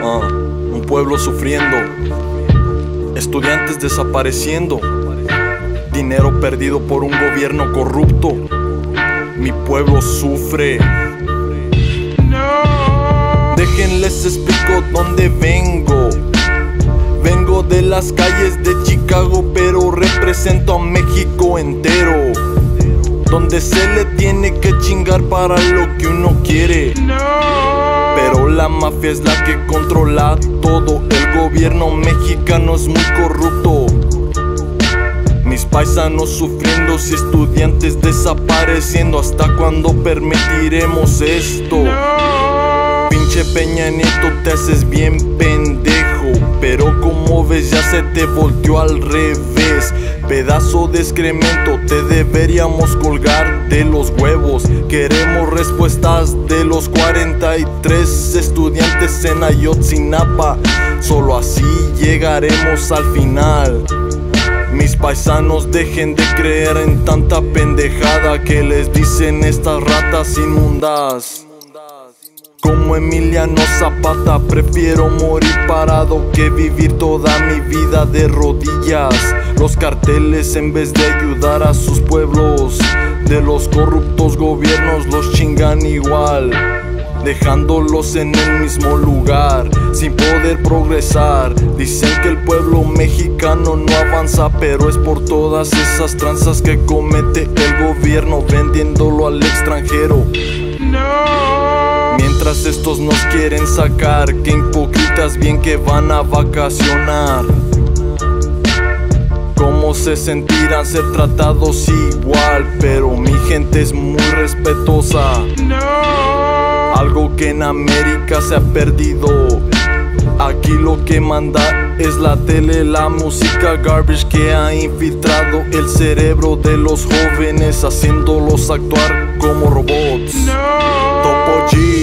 Un pueblo sufriendo, estudiantes desapareciendo, dinero perdido por un gobierno corrupto. Mi pueblo sufre. Déjenles explico dónde vengo. Vengo de las calles de Chicago, pero represento a México entero, donde se le tiene que chingar para lo que uno quiere. Pero la mafia es la que controla todo. El gobierno mexicano es muy corrupto. Mis paisanos sufriendo y estudiantes desapareciendo. ¿Hasta cuándo permitiremos esto? Pinche Peña Nieto, te haces bien pendejo, pero como ves ya se te volteó al revés. Pedazo de excremento, te deberíamos colgar de los huevos. Queremos respuestas de los 43 estudiantes en Ayotzinapa. Solo así llegaremos al final. Mis paisanos, dejen de creer en tanta pendejada que les dicen estas ratas inmundas. Como Emiliano Zapata, prefiero morir parado que vivir toda mi vida de rodillas. Los carteles, en vez de ayudar a sus pueblos, de los corruptos gobiernos los chingan igual, dejándolos en el mismo lugar, sin poder progresar. Dicen que el pueblo mexicano no avanza, pero es por todas esas tranzas que comete el gobierno vendiéndolo al extranjero. Mientras estos nos quieren sacar, que hipócritas bien que van a vacacionar. ¿Cómo se sentirán ser tratados igual? Pero mi gente es muy respetuosa, algo que en América se ha perdido. Aquí lo que manda es la tele, la música garbage que ha infiltrado el cerebro de los jóvenes, haciéndolos actuar como robots. TopOGee